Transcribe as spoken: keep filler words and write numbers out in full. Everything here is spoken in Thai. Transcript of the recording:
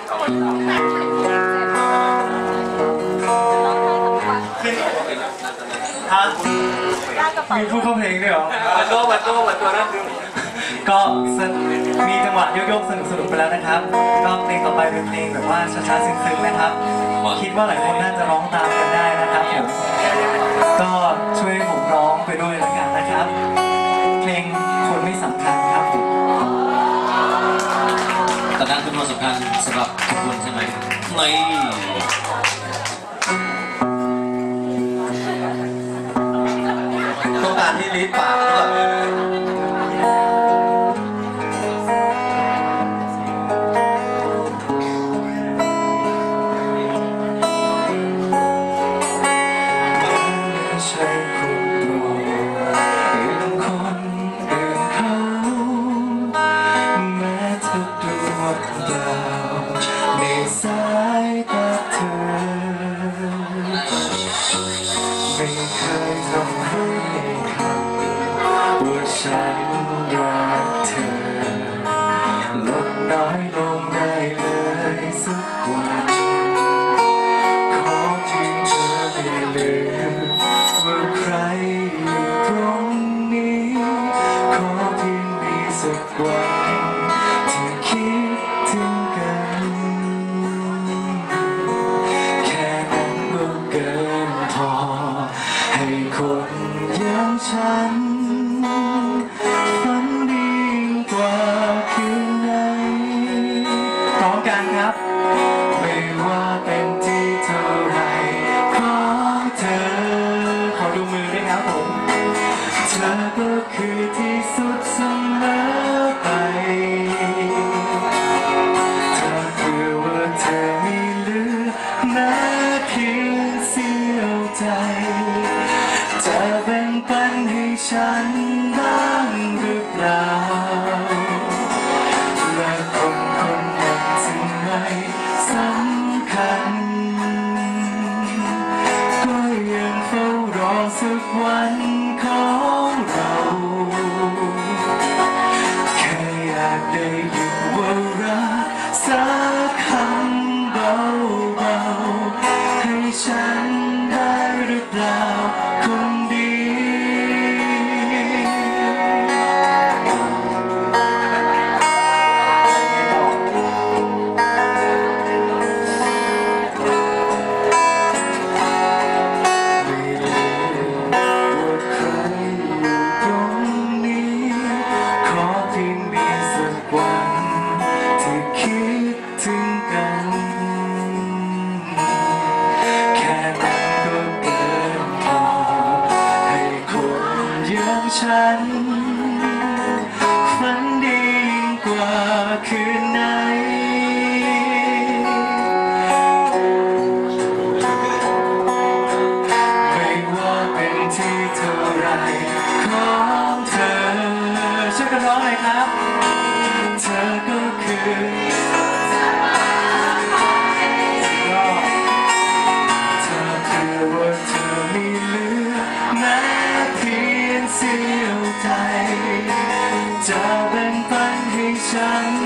ฮะมีผู้เข้าเพลงด้วยเหรอมาโต้มาโต้มาตัวนั่นดูก็มีจังหวะโยกๆสนุกๆไปแล้วนะครับก็เพลงต่อไปเป็นเพลงแบบว่าช้าๆซึ้งๆนะครับคิดว่าหลายคนน่าจะร้องตามกันได้นะครับผมก็ช่วยผมร้องไปด้วยแล้วกันนะครับเพลงคนไม่สำคัญครับผมแต่การเป็นคนสำคัญสำหรับทุกคนใช่ไหมไม่ต้องการที่ลิ้นปากด้วยไม่เคยทำให้คำว่าฉันรักเธอลดน้อยลงได้เลยสักวันขอที่เธอไม่ลืมว่าใครอยู่ตรงนี้ขอเพียงมีสักวันที่คิดถึงกันแค่นั้นก็เกินพอให้คนอย่างฉันฝันดีกว่าคืนไหนพร้อมกันครับไม่ว่าเป็นที่เท่าไรของเธอขอดูมือด้วยครับผมเธอก็คือที่สุดเสมอไปเธอคือว่าเธอไม่เหลือแม้เพียงเสี้ยวใจจะแบ่งปันให้ฉันบ้างหรือเปล่าและคนคนนั้นจึงไม่สำคัญก็ยังเฝ้ารอสักวันของเราแค่อยากได้ยินว่ารักสักคำเบาๆให้ฉันได้หรือเปล่าคนดีฉันฝันดีกว่าคืนไหนไม่ว่าเป็นที่เท่าไรของเธอช่วยกันร้องหน่อยครับเธอก็คือเธอคือว่าเธอไม่เหลือแม้เพียงเสี้ยวใจจะแบ่งปันให้ฉัน